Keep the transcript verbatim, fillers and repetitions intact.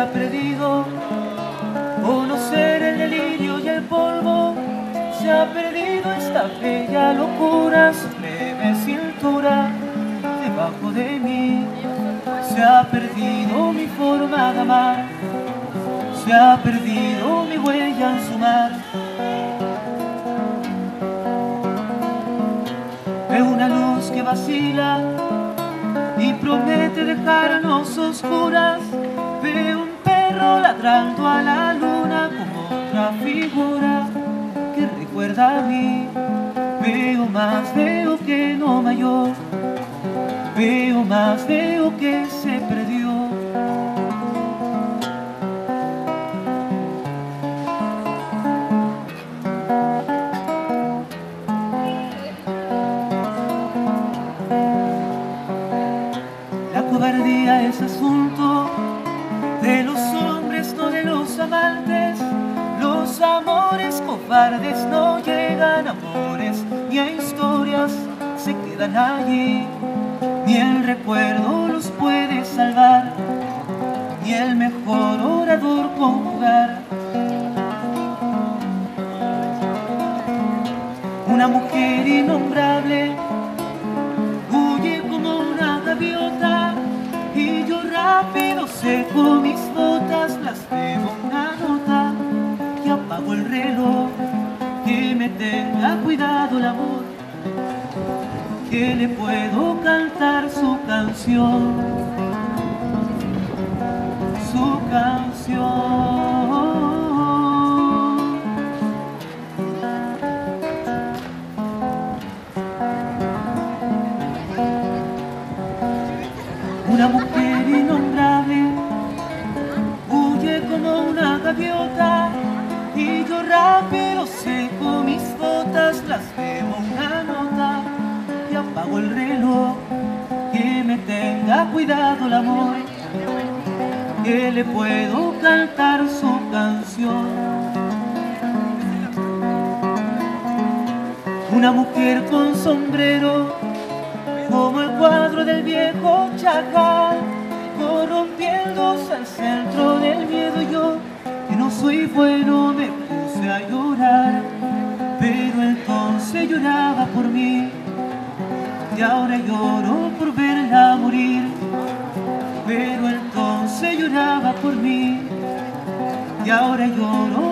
ha perdido conocer el delirio y el polvo. Se ha perdido esta bella locura, su leve cintura debajo de mí. Se ha perdido mi forma de amar, se ha perdido mi huella en su mar. Veo una luz que vacila y promete dejarnos oscuras. Veo un perro ladrando a la luna como otra figura que recuerda a mí. Veo más, veo que no mayor, veo más, veo que se perdió. La cobardía es asunto de los hombres, no de los amantes. Los amores cobardes no llegan a amores ni a historias, se quedan allí. Ni el recuerdo los puede salvar, ni el mejor orador conjugar. Una mujer innombrable huye como una gaviota, y yo rápido seco mis botas, las debo una nota y apago el reloj. Que me tenga cuidado el amor, que le puedo cantar su canción, su canción. Una mujer innombrable huye como una gaviota, y yo rápido seco mis botas, las debo una nota y apago el reloj. Que me tenga cuidado el amor, que le puedo cantar su canción. Una mujer con sombrero como el cuadro del viejo Chagall, corrompiéndose al centro del miedo. Yo, que no soy bueno, me puse a llorar, pero entonces lloraba por mí, y ahora lloro por verla morir. Pero entonces lloraba por mí, y ahora lloro